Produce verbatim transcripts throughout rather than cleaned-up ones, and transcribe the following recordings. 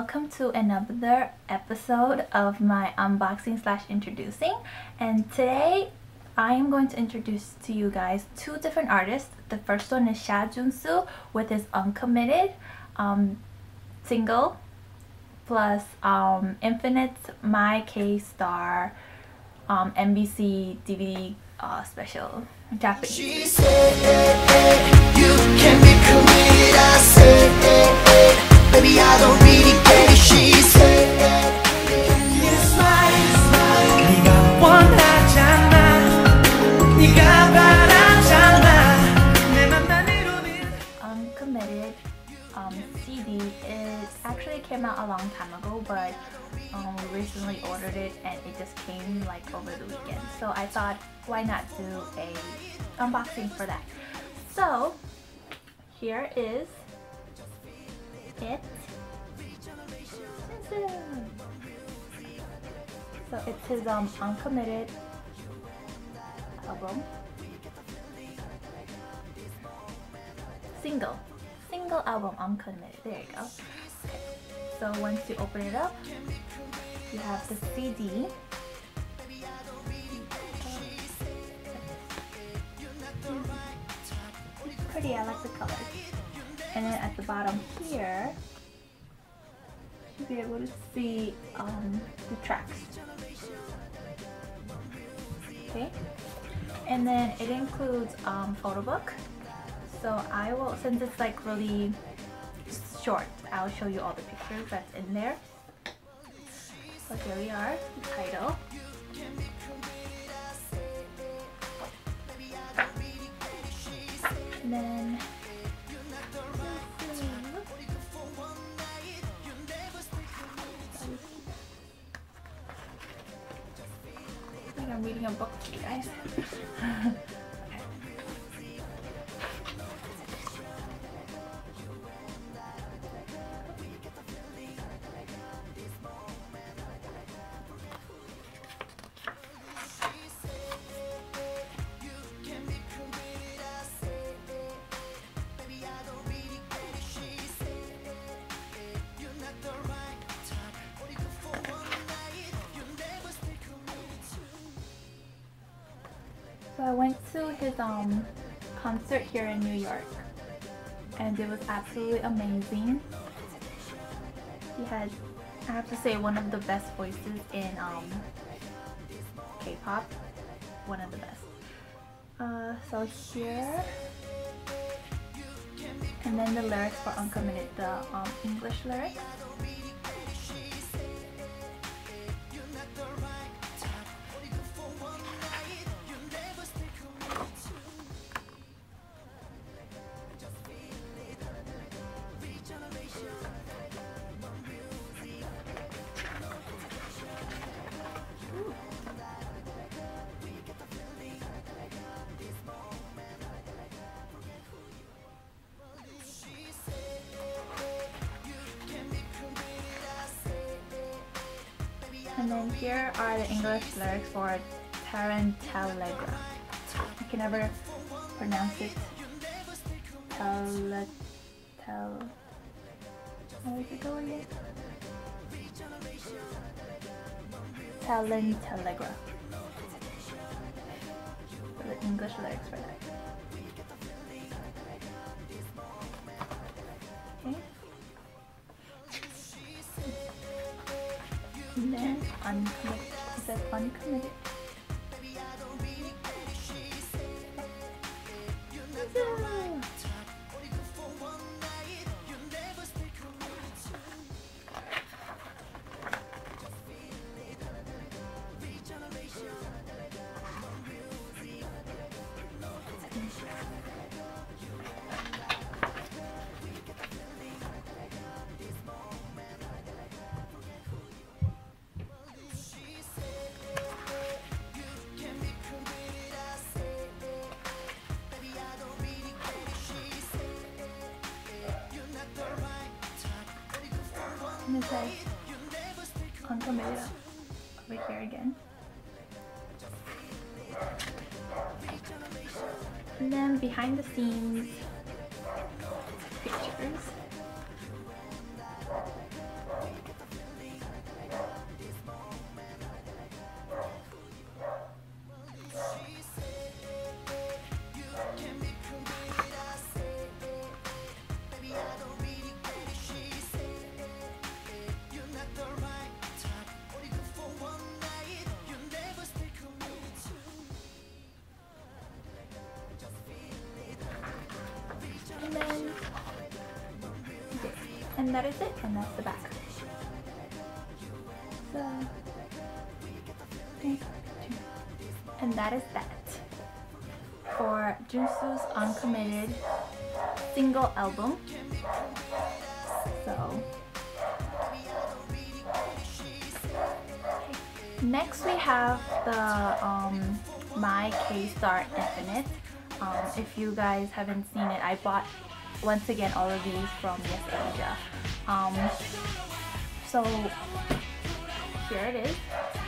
welcome to another episode of my unboxing slash introducing, and today I am going to introduce to you guys two different artists. The first one is Sha Junsu with his Uncommitted um, single plus um, Infinite's My K-Star um, M B C D V D uh, special Japanese. She said, you can be committed. I said, baby, I don't really get it. She said, it's mine. 네가 원하잖아. 네가 바라잖아. 내 맘만 이루는. Uncommitted um, C D is actually came out a long time ago, but um, we recently ordered it and it just came like over the weekend. So I thought, why not do a unboxing for that? So here is it. So it's his um Uncommitted album. Single. Single album Uncommitted. There you go. Okay. So once you open it up, you have the C D. It's pretty, I like the colors. And then at the bottom here, you'll be able to see um, the tracks. Okay, and then it includes um, photo book. So I will, since it's like really short, I'll show you all the pictures that's in there. So here we are, the title. And then I think I'm reading a book to you guys. So I went to his um concert here in New York, and it was absolutely amazing. He had, I have to say, one of the best voices in um K-pop. One of the best. Uh, so here, and then the lyrics for Uncommitted, the um, English lyrics. And then here are the English lyrics for Tarantalegra. I can never pronounce it. Tal, tal. How does it go again? Talentalegra. So the English lyrics for that. Okay. And then Uncommitted. It says Uncommitted. And it says Uncommitted over here again. And then behind the scenes pictures. And that is it, and that's the back. So, and that is that for Junsu's uncommitted single album. So next we have the um, My K-Star Infinite. Um, if you guys haven't seen it, I bought once again all of these from Yes Asia. Um, so here it is.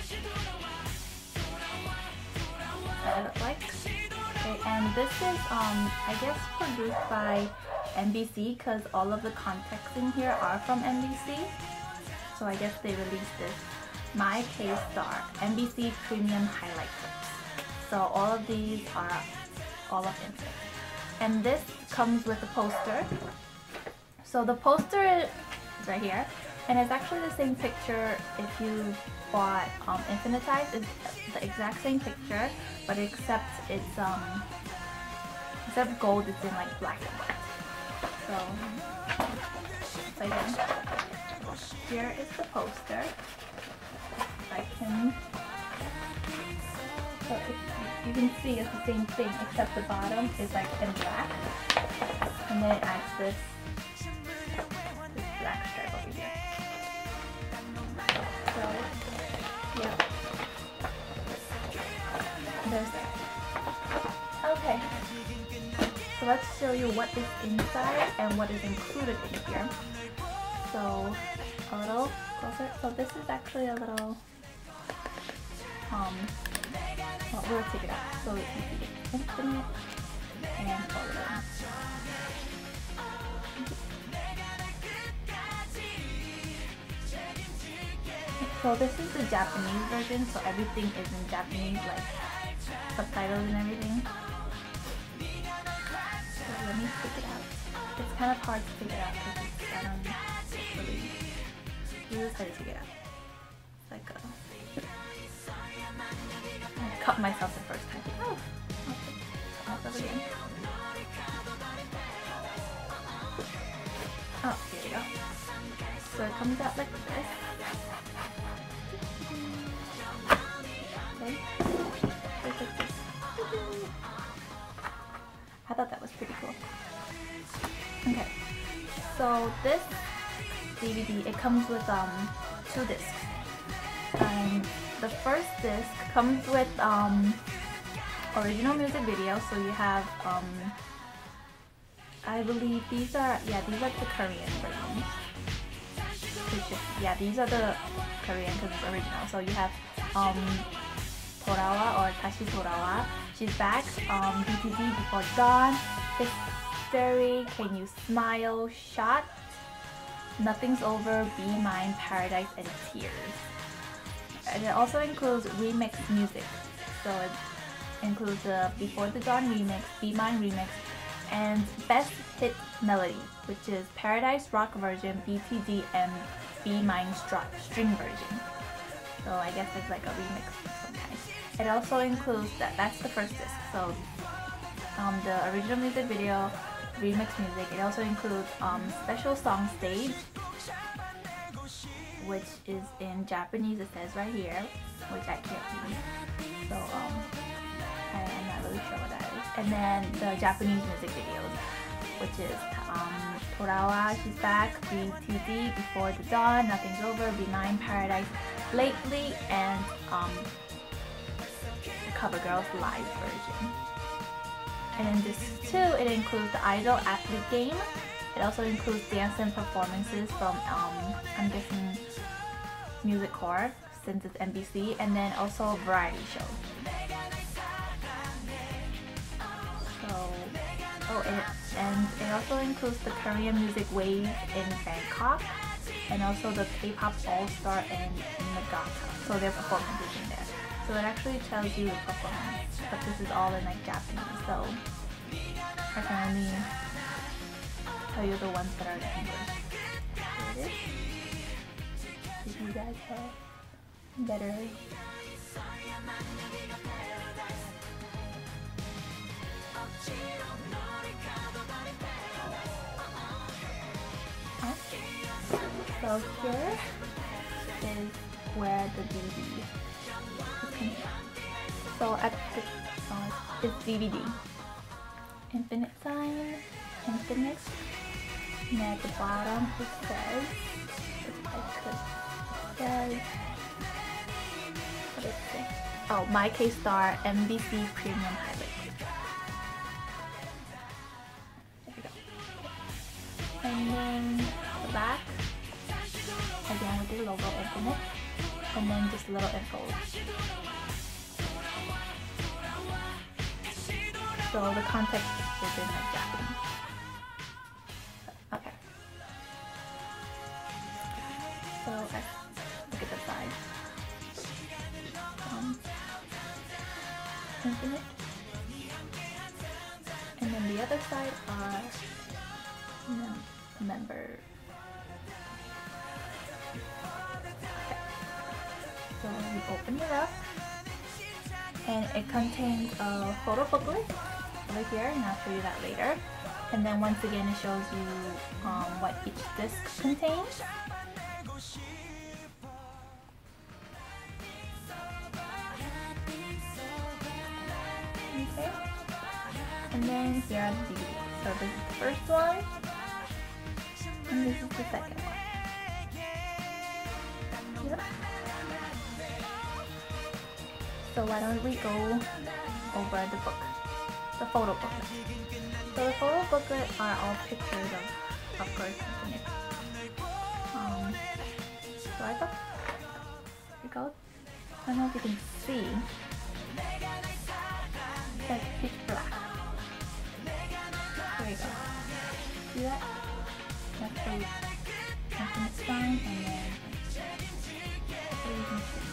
That it looks like. Okay, and this is um, I guess produced by M B C because all of the contacts in here are from M B C. So I guess they released this My K-Star M B C Premium Highlight Clips. So all of these are all of Infinite. And this comes with a poster. So the poster is right here, and it's actually the same picture if you bought um, Infinitize. It's the exact same picture, but except it's um instead of gold, it's in like black and white. So, so again, here is the poster. I can so it, you can see it's the same thing except the bottom is like in black, and then it adds this this black stripe over here. So yeah, there's that. Okay, so let's show you what is inside and what is included in here. So a little closer. So this is actually a little um. Well, we'll take it out so we can see it. Infinite and all of them. So this is the Japanese version, so everything is in Japanese, like subtitles and everything. So let me take it out. It's kind of hard to take it out because it's, I don't know, it's really, really hard to take it out. It's like a, I cut myself the first time. Oh, I'll cut myself again. Oh, here we go. So it comes out like this. Okay. Just like this. I thought that was pretty cool. Okay. So this D V D, it comes with um two discs. And the first disc comes with um original music video, so you have um I believe these are yeah these are the Korean versions. Yeah, these are the Korean because it's original. So you have um Torawa or Tashi Torawa, She's Back, um B T D, Before Dawn, History, Can You Smile, Shot, Nothing's Over, Be Mine, Paradise, and Tears. And it also includes remixed music. So it includes the Before the Dawn remix, Be Mine remix, and Best Hit Melody, which is Paradise Rock version, B T D, and Be Mine string version. So I guess it's like a remix of some kind. It also includes that. That's the first disc. So um, the original music video, remix music. It also includes um, special song stage, which is in Japanese. It says right here, which I can't read. So um, I, I'm not really sure what that is. And then the Japanese music videos, which is um, Torawa, She's Back, B T D, Before the Dawn, Nothing's Over, Be Mine, Paradise, Lately, and um, CoverGirl's live version. And in this too, it includes the Idol Athlete Game. It also includes dance and performances from, um, I'm guessing, Music Core, since it's M B C, and then also variety shows. So, oh, it, and it also includes the Korean music wave in Bangkok, and also the K-pop All-Star in Nagata. So their performances in there. So it actually tells you the performance, but this is all in like Japanese. So I can only tell you the ones that are in English. Here it is. If you guys have better. Huh? So here is where the D V D is contained. So at the oh, it's D V D. Infinite sign, infinite. And at the bottom it says, if I could, it says, what does it say? Oh, My K-Star M B C Premium Highlight. There we go. And then the back, again with the logo, infinite. And then just little info. So the context is in like Japanese. Okay. So let's look at the side. Um, infinite. And then the other side are mem member. Okay. So we open it up, and it contains a photo booklet over here, and I'll show you that later. And then once again, it shows you um, what each disc contains. Okay. And then here are the D V Ds. So this is the first one, and this is the second one. Yep. So why don't we go over the book, the photo booklet. So the photo booklet are all pictures of, of course, Infinite. Um, so I thought, here we go. I don't know if you can see. It's like pitch black. There we go. See that? That's the Infinite sign, and then so you can see.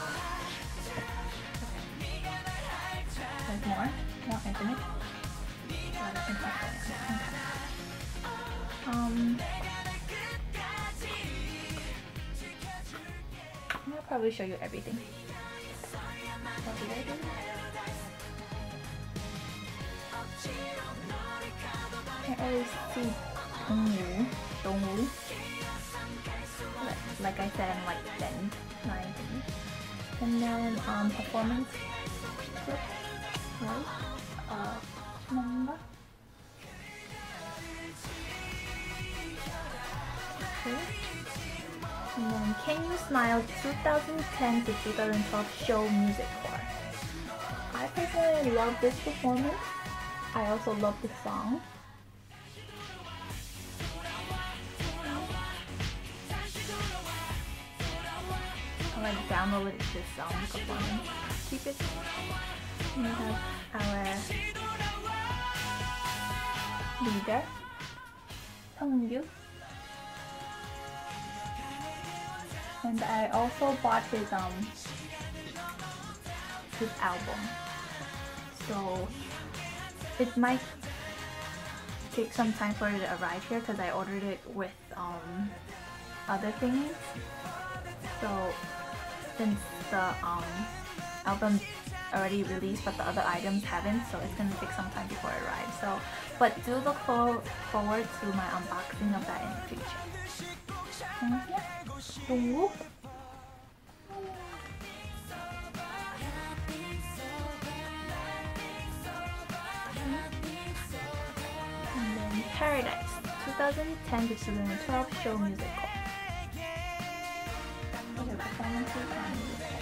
There's more, more Infinite. Um, I'll probably show you everything. What did I do? Can't really see Dongwoo. Dongwoo. Like, like I said, I'm like then, nineteen. And then um, performance clip, right? Uh, number. Okay. And then Can You Smile twenty ten to twenty twelve Show Music Core. I personally love this performance. I also love the song. I like downloaded this song performance. Keep it. We have our leader, Seungyu. And I also bought his um his album. So it might take some time for it to arrive here because I ordered it with um other things. So since the um album already released but the other items haven't, so it's gonna take some time before it arrives. So, but do look for, forward to my unboxing of that in the future. And yeah, Dongwoo. And then Paradise, twenty ten to twenty twelve Show Music Core. What are performances on music core?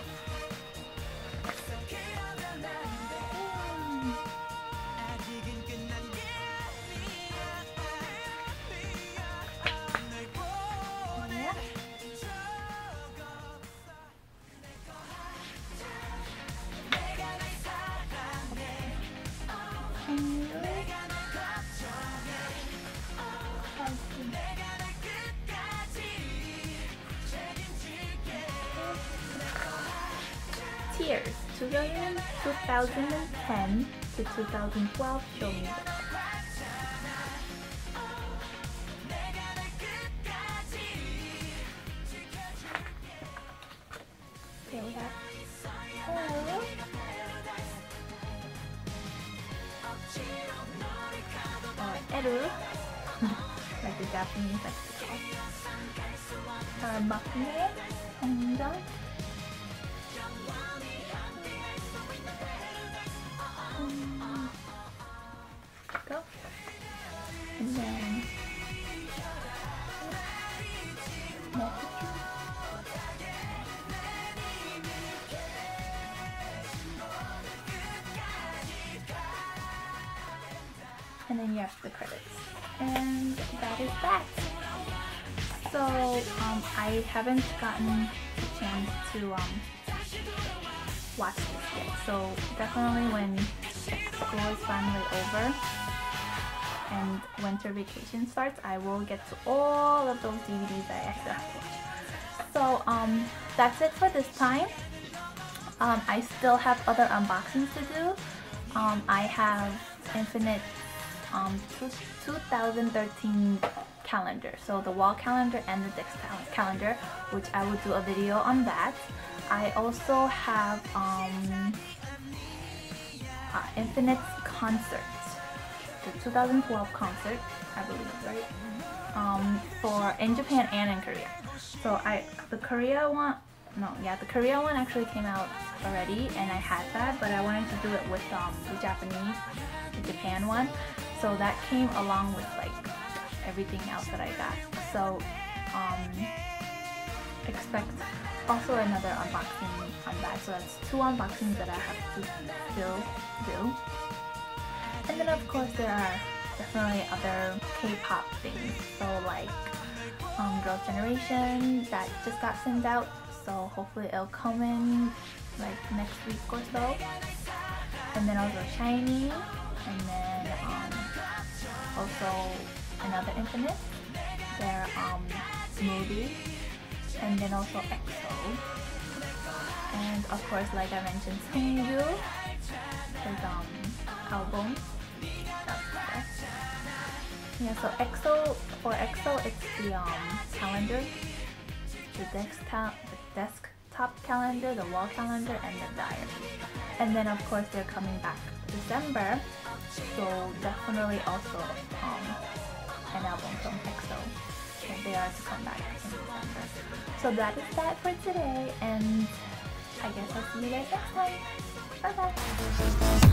Tears, twenty ten to twenty twelve Show Music. Here we have Hello. Or Eru, like the Japanese like to call. 잘 맞네. 당장. 음, go. And then and then you have the credits, and that is that. So um, I haven't gotten a chance to um, watch this yet, so definitely when school is finally over and winter vacation starts, I will get to all of those D V Ds that I still have to watch. So um, that's it for this time. Um, I still have other unboxings to do. Um, I have Infinite um, two thousand thirteen calendar, so the wall calendar and the desk calendar, which I will do a video on that. I also have um, uh, Infinite's concert, the two thousand twelve concert, I believe, right? Um, for in Japan and in Korea. So I the Korea one, no, yeah, the Korea one actually came out already, and I had that, but I wanted to do it with um, the Japanese, the Japan one. So that came along with like everything else that I got. So um, expect also another unboxing on that. So that's two unboxings that I have to still do. And then of course there are definitely other K-pop things. So like um, Girls' Generation that just got sent out. So hopefully it'll come in like next week or so. And then also SHINee, and then um, also another Infinite, their um, movie, and then also EXO, and of course, like I mentioned, Seungju, his um, album. Yeah, so EXO, for EXO, it's the um, calendar, the desktop, the desktop calendar, the wall calendar, and the diary. And then of course they're coming back December, so definitely also um, an album from EXO, and they are to come back in December. So that is that for today, and I guess I'll see you guys next time. Bye bye.